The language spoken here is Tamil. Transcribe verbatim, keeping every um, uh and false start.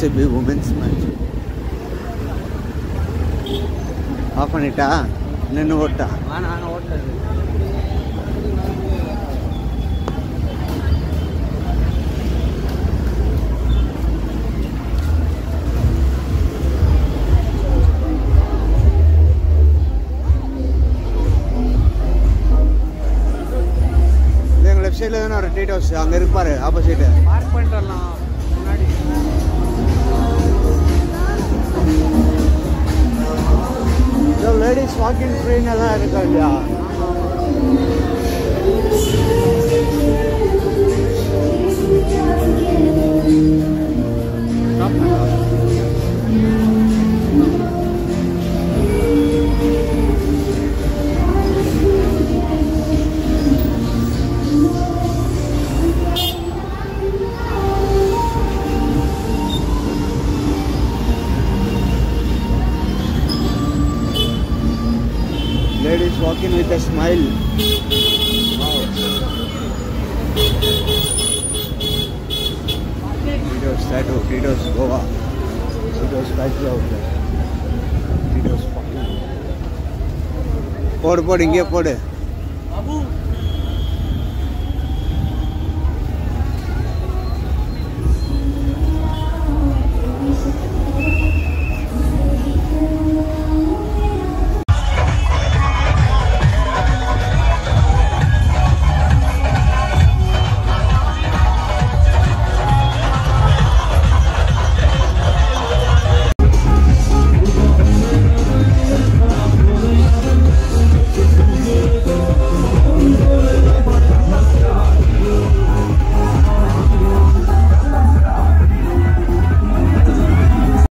S A B women's match. Off பண்ணிட்டா நின்னு ஓட்டா நான் நான் ஓட்டறது லெஃப்ட் சைடுல தான ஒரு டீட்டோஸ் அங்க இருக்கு பாரு ஆப்போசிட் பார்க் பண்ணிட்டு வரலாம் முன்னாடி So ladies walking train எல்லாம் இருக்கா இல்லையா Ladies walking with a smile. Wow. Titos tattoo, Titos Goa, Titos factory out there. Titos fucking. Podu podu inge podu.